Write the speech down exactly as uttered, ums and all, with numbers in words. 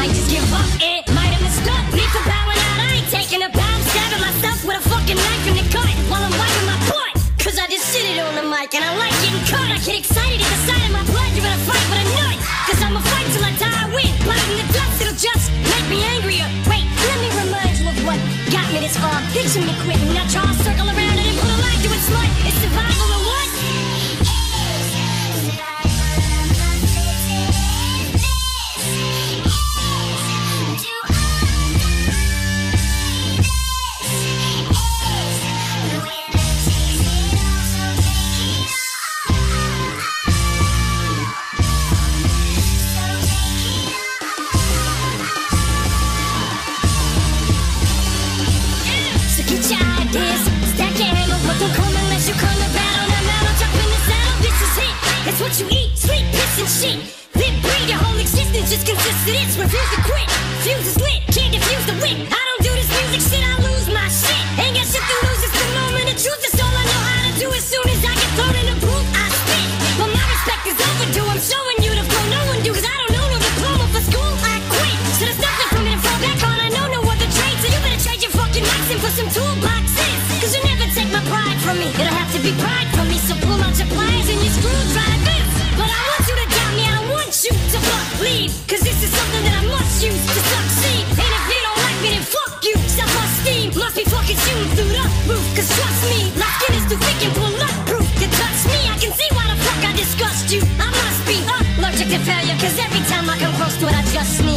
might just give up. It might have mistook me for bowing out. I ain't taking a bow, stabbing myself with a fucking knife in the gut while I'm wiping my butt. Cause I just sit it on the mic and I like getting cut. I get excited at the sight of my blood. You're gonna fight with a nut. Cause I'ma fight till I die. I win. Biting the dust, it'll just make me angrier. Wait, let me remind you of what got me this far. Picture me quitting. Now draw a circle around it and put a line to it, smut. It's survival or what? That's what you eat, sleep, piss and shit. Live, breathe, your whole existence just consists of this. Refuse to quit, fuse is lit, can't defuse the wit. I don't do this music shit, I lose my shit. Ain't got shit to lose, it's the moment of truth. That's all I know how to do. As soon as I get thrown in the booth, I spit. But my respect is overdue, I'm showing you the flow no one do. Cause I don't know no diploma for school, I quit. So there's nothing for me to fall back on, I know no other trade. So you better trade your fucking mics in for some toolboxes. Cause you never take my pride from me, it'll have to be pride from me. So pull out your pliers and your screwdrivers. But I want you to doubt me, I don't want you to believe. Cause this is something that I must use to succeed. And if you don't like me, then fuck you. Self-esteem must be fucking shooting through the roof. Cause trust me, my skin is too thick and bulletproof to touch me. I can see why the fuck I disgust you. I must be allergic to failure. Cause every time I come close to it, I just sneeze.